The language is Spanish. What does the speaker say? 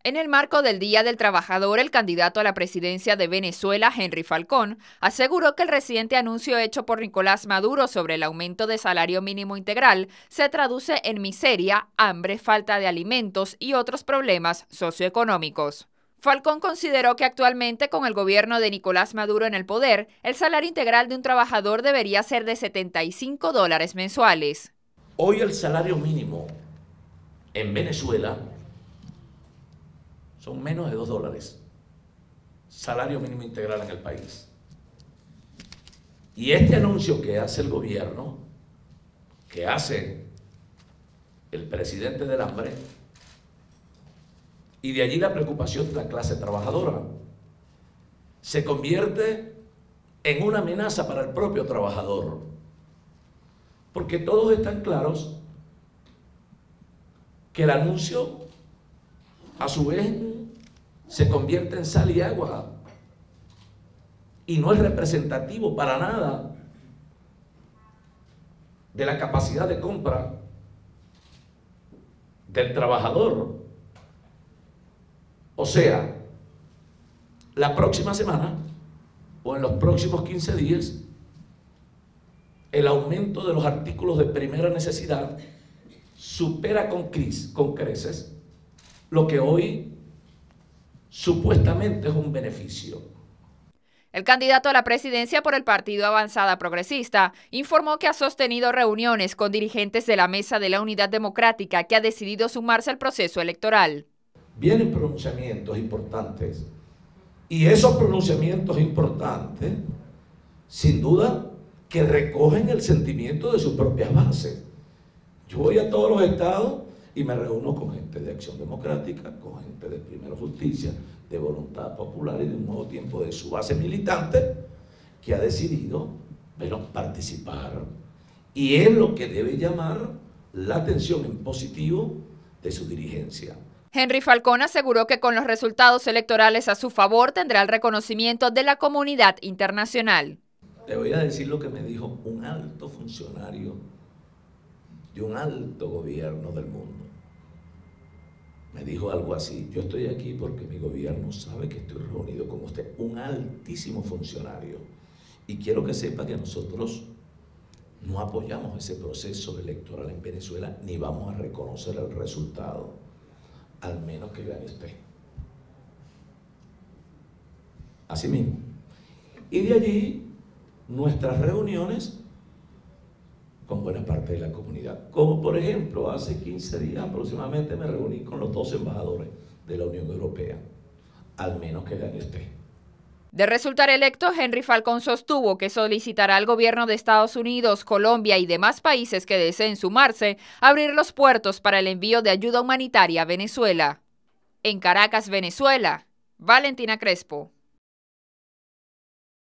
En el marco del Día del Trabajador, el candidato a la presidencia de Venezuela, Henry Falcón, aseguró que el reciente anuncio hecho por Nicolás Maduro sobre el aumento de salario mínimo integral se traduce en miseria, hambre, falta de alimentos y otros problemas socioeconómicos. Falcón consideró que actualmente, con el gobierno de Nicolás Maduro en el poder, el salario integral de un trabajador debería ser de $75 mensuales. Hoy el salario mínimo en Venezuela son menos de $2, salario mínimo integral en el país. Y este anuncio que hace el gobierno, que hace el presidente del hambre, y de allí la preocupación de la clase trabajadora, se convierte en una amenaza para el propio trabajador, porque todos están claros que el anuncio, a su vez, se convierte en sal y agua y no es representativo para nada de la capacidad de compra del trabajador. O sea, la próxima semana o en los próximos 15 días, el aumento de los artículos de primera necesidad supera con creces lo que hoy supuestamente es un beneficio. El candidato a la presidencia por el Partido Avanzada Progresista informó que ha sostenido reuniones con dirigentes de la Mesa de la Unidad Democrática que ha decidido sumarse al proceso electoral. Vienen pronunciamientos importantes y esos pronunciamientos importantes, sin duda, que recogen el sentimiento de sus propias bases. Yo voy a todos los estados y me reúno con gente de Acción Democrática, con gente de Primero Justicia, de Voluntad Popular y de Un Nuevo Tiempo, de su base militante, que ha decidido, participar. Y es lo que debe llamar la atención en positivo de su dirigencia. Henry Falcón aseguró que con los resultados electorales a su favor tendrá el reconocimiento de la comunidad internacional. Le voy a decir lo que me dijo un alto funcionario de un alto gobierno del mundo. Me dijo algo así: yo estoy aquí porque mi gobierno sabe que estoy reunido con usted, un altísimo funcionario. Y quiero que sepa que nosotros no apoyamos ese proceso electoral en Venezuela, ni vamos a reconocer el resultado, al menos que gane usted. Así mismo. Y de allí, nuestras reuniones con buena parte de la comunidad. Como por ejemplo, hace 15 días aproximadamente me reuní con los 2 embajadores de la Unión Europea, al menos que gane usted. De resultar electo, Henry Falcón sostuvo que solicitará al gobierno de Estados Unidos, Colombia y demás países que deseen sumarse abrir los puertos para el envío de ayuda humanitaria a Venezuela. En Caracas, Venezuela, Valentina Crespo.